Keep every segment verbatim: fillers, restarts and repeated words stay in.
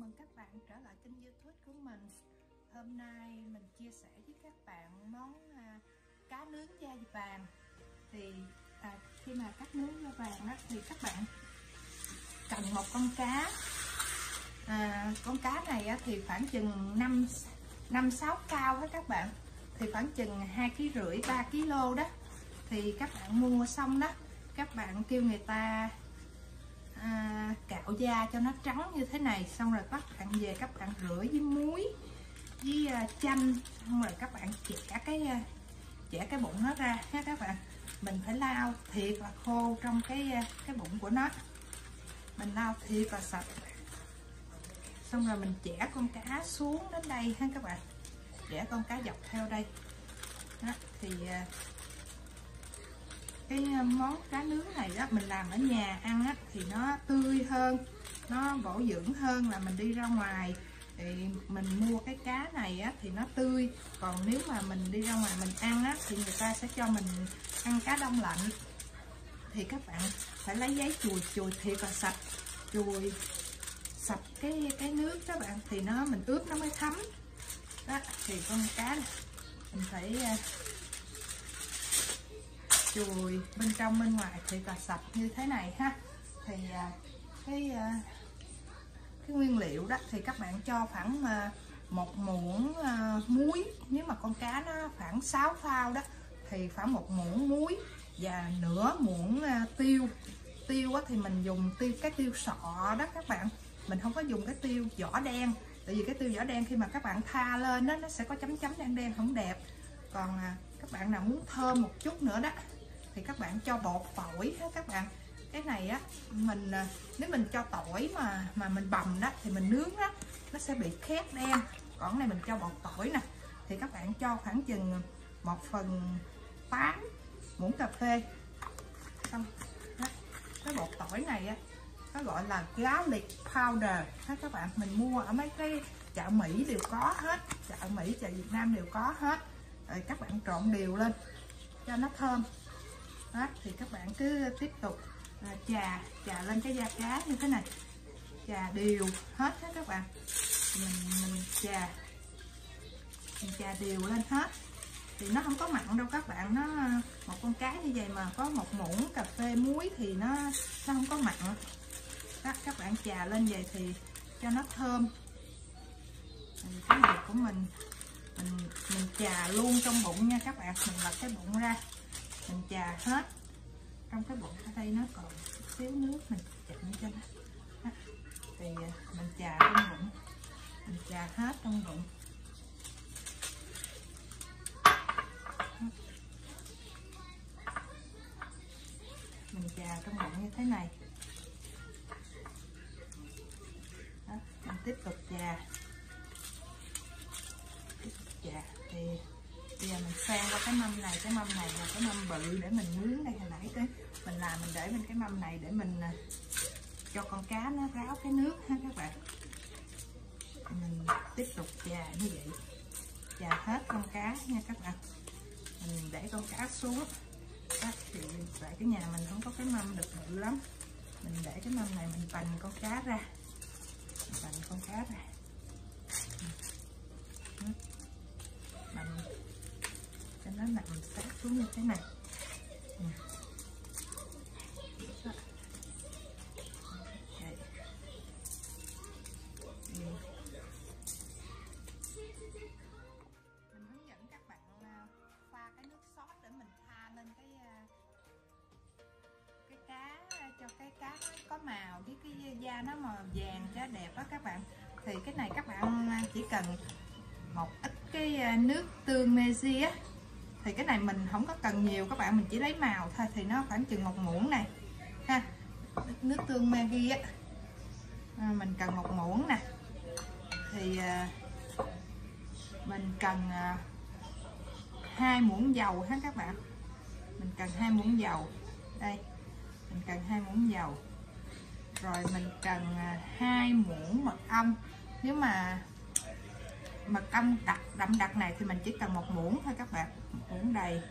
mừng các bạn trở lại kênh YouTube của mình. Hôm nay mình chia sẻ với các bạn món à, cá nướng da vàng. Thì à, khi mà cắt nướng da vàng đó thì các bạn cần một con cá. À, con cá này á, thì khoảng chừng năm năm sáu cao đó các bạn. Thì khoảng chừng hai ký rưỡi ba ki lô đó. Thì các bạn mua xong đó, các bạn kêu người ta à, cạo da cho nó trắng như thế này, xong rồi các bạn về các bạn rửa với muối với uh, chanh, xong rồi các bạn chẻ cái uh, chẻ cái bụng nó ra ha các bạn. Mình phải lau thiệt là khô trong cái uh, cái bụng của nó, mình lau thiệt là sạch, xong rồi mình chẻ con cá xuống đến đây ha các bạn, chẻ con cá dọc theo đây đó. Thì uh, cái món cá nướng này đó mình làm ở nhà ăn á, thì nó tươi hơn, nó bổ dưỡng hơn là mình đi ra ngoài thì mình mua cái cá này á, thì nó tươi. Còn nếu mà mình đi ra ngoài mình ăn á, thì người ta sẽ cho mình ăn cá đông lạnh, thì các bạn phải lấy giấy chùi chùi thiệt là sạch, chùi sạch cái cái nước các bạn, thì nó mình ướp nó mới thấm đó. Thì con cá này mình phải chùi bên trong bên ngoài thì là sạch như thế này ha. Thì cái cái nguyên liệu đó thì các bạn cho khoảng một muỗng muối, nếu mà con cá nó khoảng sáu phao đó thì khoảng một muỗng muối và nửa muỗng tiêu. Tiêu thì mình dùng tiêu cái tiêu sọ đó các bạn, mình không có dùng cái tiêu vỏ đen, tại vì cái tiêu vỏ đen khi mà các bạn tha lên đó nó sẽ có chấm chấm đen đen không đẹp. Còn các bạn nào muốn thơm một chút nữa đó thì các bạn cho bột tỏi ha các bạn. Cái này á mình nếu mình cho tỏi mà mà mình bằm đó thì mình nướng đó nó sẽ bị khét đen. Còn này mình cho bột tỏi nè, thì các bạn cho khoảng chừng một phần tám muỗng cà phê. Xong đó, cái bột tỏi này á nó gọi là garlic powder ha các bạn, mình mua ở mấy cái chợ Mỹ đều có hết, chợ Mỹ chợ Việt Nam đều có hết. Rồi các bạn trộn đều lên cho nó thơm đó. Thì các bạn cứ tiếp tục à, chà chà lên cái da cá như thế này, chà đều hết hết các bạn. Mình mình chà mình chà đều lên hết thì nó không có mặn đâu các bạn. Nó một con cá như vậy mà có một muỗng cà phê muối thì nó nó không có mặn đó. Các bạn chà lên vậy thì cho nó thơm. Thì cái này của mình mình mình chà luôn trong bụng nha các bạn, mình lật cái bụng ra mình chà hết trong cái bụng. Ở đây nó còn chút xíu nước mình chặn cho nó đó. Thì mình chà trong bụng, mình chà hết trong bụng. Mình chà trong bụng như thế này đó. Mình tiếp tục chà tiếp tục chà. Thì bây giờ mình sang qua cái mâm này, cái mâm này là cái mâm bự để mình nướng đây. Hồi nãy cái mình làm mình để bên cái mâm này để mình cho con cá nó ráo cái nước ha các bạn. Mình tiếp tục chà như vậy, chà hết con cá nha các bạn. Mình để con cá xuống đó. Thì tại cái nhà mình không có cái mâm được bự lắm, mình để cái mâm này mình bành con cá ra, mình bành con cá ra bành cho nó nằm sát xuống như thế này. Ừ. Okay. Ừ. Mình hướng dẫn các bạn pha cái nước sốt để mình tha lên cái cái cá, cho cái cá nó có màu với cái da nó màu vàng cho đẹp đó các bạn. Thì cái này các bạn chỉ cần một ít cái nước tương Meiji á, thì cái này mình không có cần nhiều các bạn, mình chỉ lấy màu thôi. Thì nó khoảng chừng một muỗng này ha, nước tương Maggi á, à, mình cần một muỗng nè. Thì à, mình cần à, hai muỗng dầu ha các bạn, mình cần hai muỗng dầu đây, mình cần hai muỗng dầu. Rồi mình cần à, hai muỗng mật ong. Nếu mà mật ong đặc đậm đặc này thì mình chỉ cần một muỗng thôi các bạn, một muỗng đầy.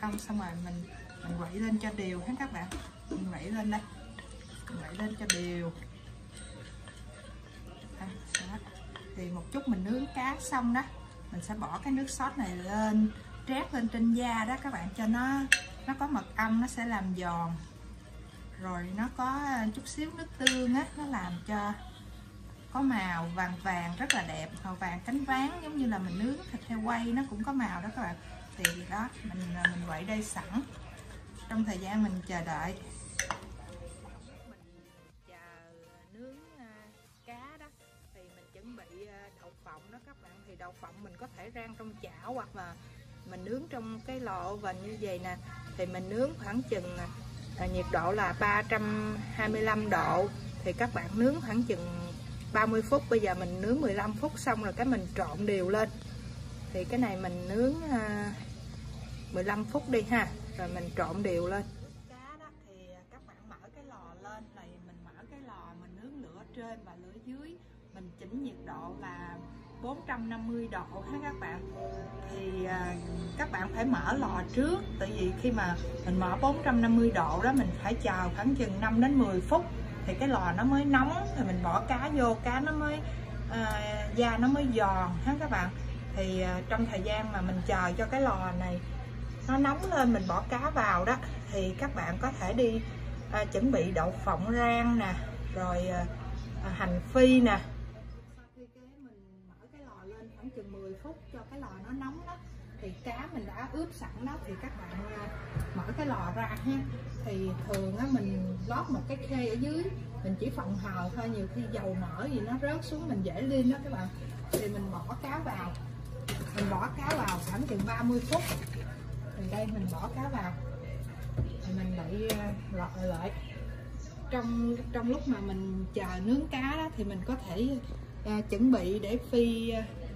không, xong rồi mình mình quậy lên cho đều ha các bạn. Mình quậy lên đây, mình quậy lên cho đều. À, đó. Thì một chút mình nướng cá xong đó, mình sẽ bỏ cái nước sốt này lên, trét lên trên da đó các bạn, cho nó nó có mật ong, nó sẽ làm giòn. Rồi nó có chút xíu nước tương á, nó làm cho có màu vàng vàng rất là đẹp, màu vàng cánh váng, giống như là mình nướng thịt heo quay nó cũng có màu đó các bạn. Thì đó, mình mình quậy đây sẵn. Trong thời gian mình chờ đợi, mình chờ nướng cá đó, thì mình chuẩn bị đậu phộng đó các bạn. Thì đậu phộng mình có thể rang trong chảo hoặc là mình nướng trong cái lò oven như vậy nè. Thì mình nướng khoảng chừng à, nhiệt độ là ba trăm hai mươi lăm độ. Thì các bạn nướng khoảng chừng ba mươi phút. Bây giờ mình nướng mười lăm phút xong rồi cái mình trộn đều lên. Thì cái này mình nướng à, mười lăm phút đi ha, rồi mình trộn đều lên. Cá đó thì các bạn mở cái lò lên, là mình mở cái lò, mình nướng lửa trên và lửa dưới, mình chỉnh nhiệt độ là bốn trăm năm mươi độ ha các bạn. Thì à, các bạn phải mở lò trước, tại vì khi mà mình mở bốn trăm năm mươi độ đó, mình phải chờ khoảng chừng năm đến mười phút thì cái lò nó mới nóng, thì mình bỏ cá vô, cá nó mới à, da nó mới giòn ha các bạn. Thì à, trong thời gian mà mình chờ cho cái lò này nó nóng lên, mình bỏ cá vào đó, thì các bạn có thể đi à, chuẩn bị đậu phộng rang nè, rồi à, hành phi nè. Sau khi cái mình mở cái lò lên khoảng chừng mười phút cho cái lò nó nóng đó, thì cá mình đã ướp sẵn đó, thì các bạn à, mở cái lò ra ha. Thì thường á mình lót một cái khay ở dưới, mình chỉ phòng hờ thôi, nhiều khi dầu mỡ gì nó rớt xuống mình dễ lên đó các bạn. Thì mình bỏ cá vào, mình bỏ cá vào khoảng chừng ba mươi phút. Thì đây mình bỏ cá vào, thì mình lại lọt lại. Trong trong lúc mà mình chờ nướng cá đó, thì mình có thể à, chuẩn bị để phi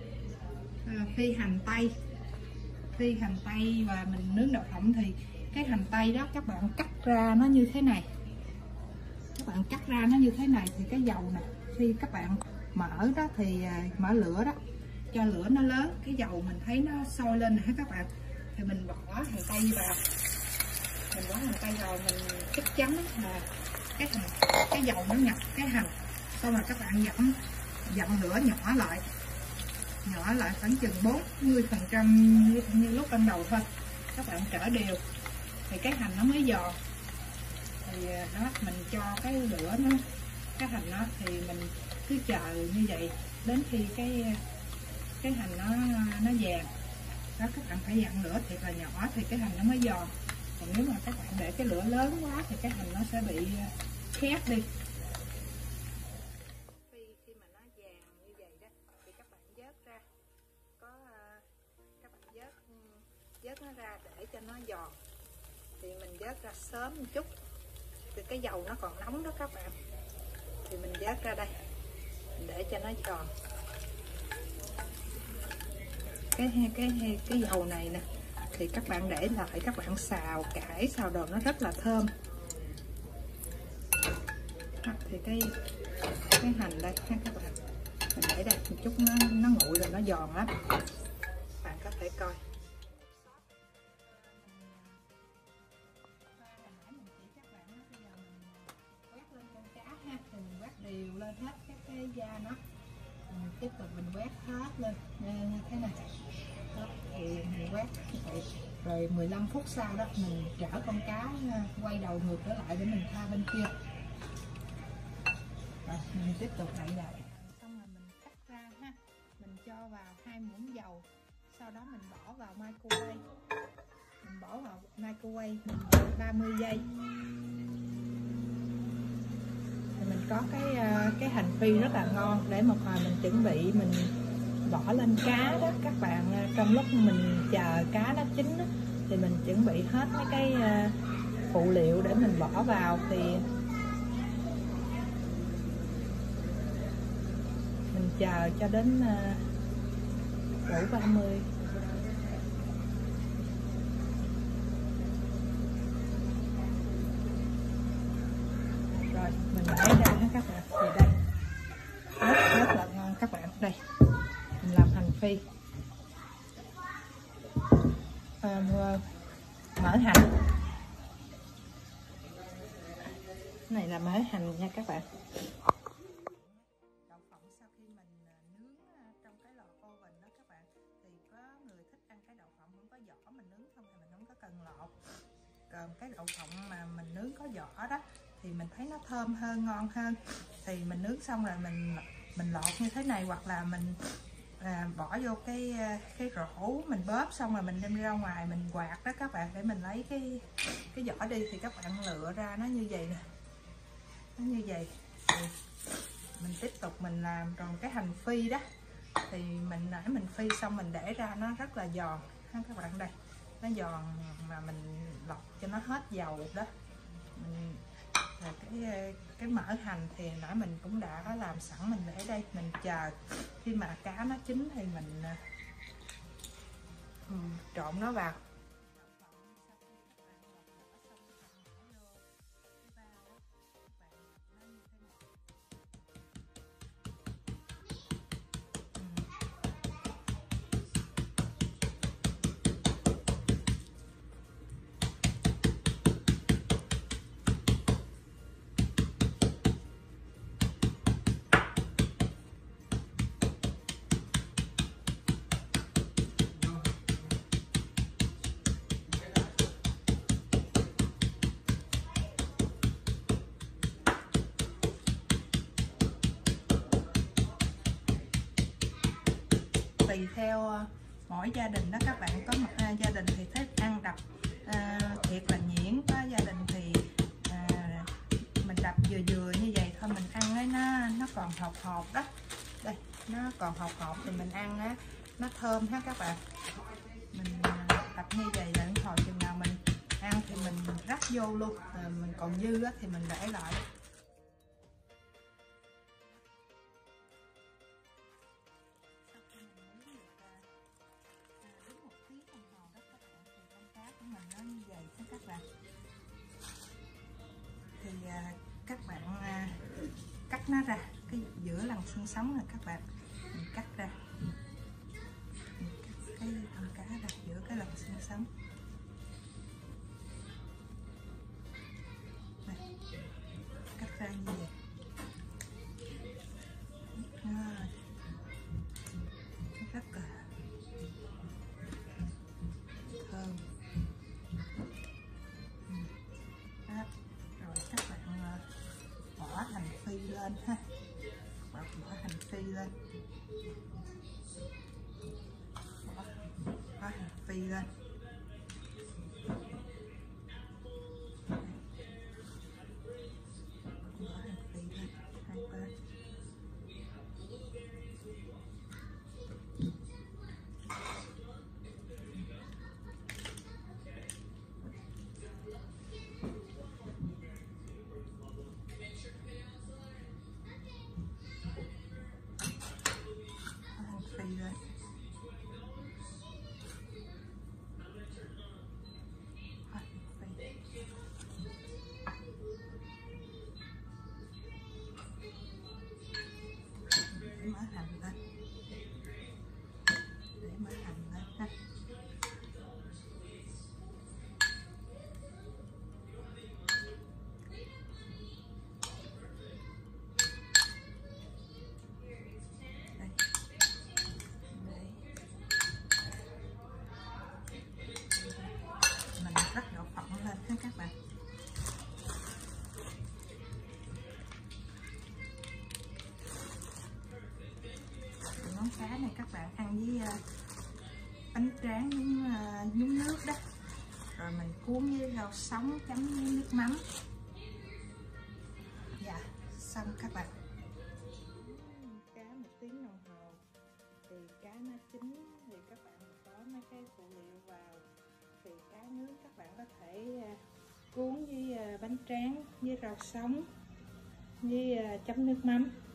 à, phi hành tây, phi hành tây và mình nướng đậu phộng. Thì cái hành tây đó các bạn cắt ra nó như thế này, các bạn cắt ra nó như thế này, thì cái dầu nè, khi các bạn mở đó thì à, mở lửa đó, cho lửa nó lớn, cái dầu mình thấy nó sôi lên nè các bạn. Thì mình bỏ hành tây vào, mình bỏ hành tây vào, mình chắc chắn là cái hành, cái dầu nó ngập cái hành. Xong rồi các bạn dặn dặn lửa nhỏ lại, nhỏ lại khoảng chừng bốn mươi phần trăm như lúc ban đầu thôi. Các bạn trở đều thì cái hành nó mới giòn. Thì đó, mình cho cái lửa nó, cái hành nó, thì mình cứ chờ như vậy đến khi cái cái hành nó nó vàng đó. Các bạn phải dặn lửa thiệt là nhỏ thì cái hành nó mới giòn. Còn nếu mà các bạn để cái lửa lớn quá thì cái hành nó sẽ bị khét đi. Khi mà nó vàng như vậy đó, thì các bạn vớt ra, có các bạn vớt vớt nó ra để cho nó giòn. Thì mình vớt ra sớm một chút, thì cái dầu nó còn nóng đó các bạn. Thì mình vớt ra đây để cho nó giòn. Cái cái cái dầu này nè, thì các bạn để lại, các bạn xào cải, xào đồ nó rất là thơm. Đó, thì cái cái hành đây ha các bạn, mình để đây một chút nó nó nguội rồi, nó giòn lắm. Bạn có thể coi. Đều lên hết các cái da nó, mình tiếp tục mình quét hết lên như thế này. Đó, thì mình quét vậy. Rồi mười lăm phút sau đó mình chở con cá quay đầu ngược trở lại để mình tha bên kia. Rồi mình tiếp tục đậy lại. Xong rồi mình cắt ra ha, mình cho vào hai muỗng dầu, sau đó mình bỏ vào microwave, mình bỏ vào microwave mình ba mươi giây. Mình có cái cái hành phi rất là ngon, để một hồi mình chuẩn bị mình bỏ lên cá đó các bạn. Trong lúc mình chờ cá nó chín đó, thì mình chuẩn bị hết mấy cái phụ liệu để mình bỏ vào. Thì mình chờ cho đến đủ ba mươi. Rồi mình lấy ra hết các bạn. Thì đây rất, rất là ngon các bạn. Đây mình làm hành phi à, mỡ hành. Này là mỡ hành nha các bạn. Đậu phộng sau khi mình nướng trong cái lò oven đó các bạn, thì có người thích ăn cái đậu phộng không có vỏ, mình nướng không thì mình không có cần lột. Còn cái đậu phộng mà mình nướng có vỏ đó thì mình thấy nó thơm hơn, ngon hơn. Thì mình nướng xong rồi mình mình lột như thế này, hoặc là mình à, bỏ vô cái cái rổ mình bóp xong rồi mình đem ra ngoài mình quạt đó các bạn, để mình lấy cái cái vỏ đi. Thì các bạn lựa ra nó như vậy nè, nó như vậy. Thì mình tiếp tục mình làm. Còn cái hành phi đó thì mình nãy mình phi xong mình để ra nó rất là giòn ha các bạn. Đây nó giòn mà mình lọc cho nó hết dầu đó. Mình, cái cái mỡ hành thì nãy mình cũng đã làm sẵn, mình để đây, mình chờ khi mà cá nó chín thì mình um, trộn nó vào. Tùy theo mỗi gia đình đó các bạn, có một à, gia đình thì thích ăn đập à, thiệt là nhuyễn, có gia đình thì à, mình đập vừa vừa như vậy thôi, mình ăn ấy nó nó còn hột hột đó. Đây nó còn hột hột thì mình ăn á nó thơm ha các bạn. Mình đập như vậy là hồi chừng nào mình ăn thì mình rắc vô luôn, à, mình còn dư á thì mình để lại. Các bạn thì à, các bạn à, cắt nó ra, cái giữa lần xương sống này các bạn, mình cắt ra, mình cắt cái con cá ra giữa cái lần xương sống này, cắt ra như vậy. Rồi. Rất là thơm. Rồi các bạn bỏ hành phi lên ha, bỏ, bỏ hành phi lên, bỏ, bỏ hành phi lên. Bỏ hành phi lên hai bên. Mỡ hành lên, để mỡ hành lên ha. Đây. Để mình rắc đậu phộng lên ha các bạn. Món cá này các bạn ăn với uh, bánh tráng nhúng, uh, nhúng nước đó, rồi mình cuốn với rau sống chấm với nước mắm. Dạ xong các bạn. Cá một tiếng đồng hồ thì cá nó chín, thì các bạn có mấy cái phụ liệu vào. Thì cá nướng các bạn có thể uh, cuốn với uh, bánh tráng với rau sống với uh, chấm nước mắm.